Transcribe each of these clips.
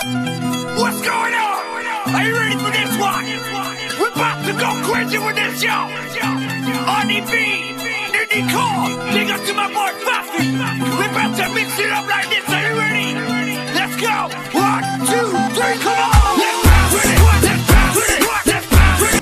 What's going on? Are you ready for this one? We're about to go crazy with this, yo. RDB, Niddy Call, big up to my boy Buffy. We're about to mix it up like this. Are you ready? Let's go. 1, 2, 3, come on. Let's bounce with it. Let's bounce with it. Let's bounce with it.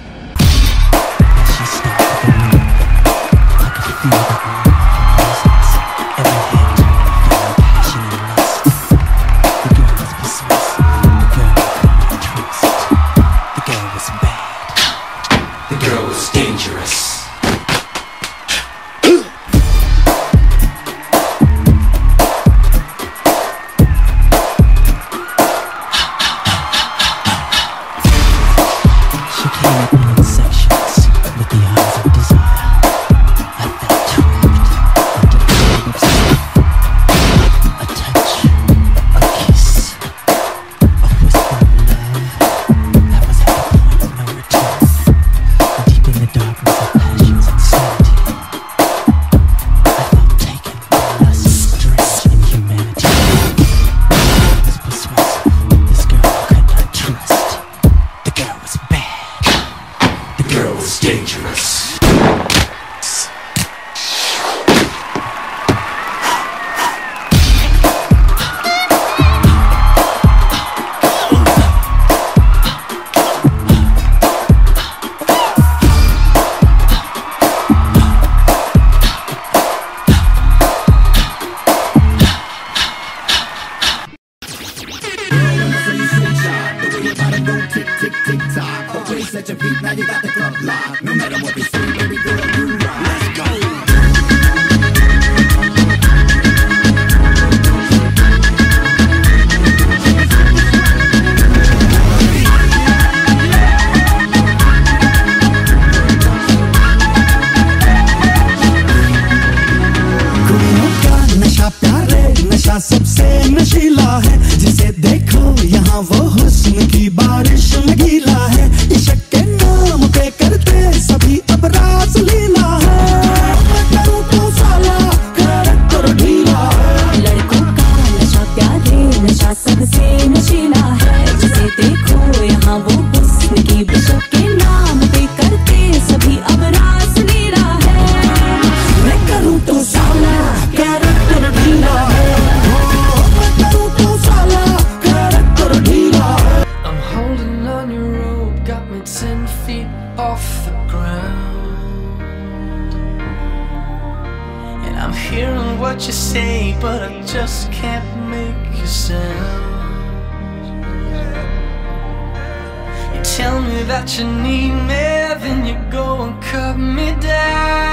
She stopped for me. I could feel the presence. Every hand felt passion and lust. The girl was possessed. The girl I could not trust. The girl was bad. The girl was dangerous. She came at me in sections with the eyes of desire. I felt trapped into the web of sin. A touch, a kiss, a whisper of love that was at the point of no return. Deep in the darkness of passion's insanity, I felt taken by lust, strange inhumanity. I was persuasive. This girl I could not trust. The girl was bad. The girl was dangerous. Set your feet, now you got the club locked. No matter what we say, baby girl, you rock. Let's go. गुलियों का नशा प्यारे नशा सबसे नशीला है जिसे देखो यहाँ वो हुस्न की बारिश में गीला है इश्क के नाम पे करते सभी अब रास लीला है करो तो साला कर करो ढीला है लड़कों का नशा प्यारे नशा सबसे नशीला है जिसे देखो यहाँ वो हुस्न की बिशक के नाम पे करते सभी अब रास लीला है मैं करूँ तो साला कर करो ढीला है मैं करूँ तो साला कर करो ढीला है I'm holding on your rope, got me 10 feet off the ground. And I'm hearing what you say, but I just can't make a sound. You tell me that you need me, then you go and cut me down.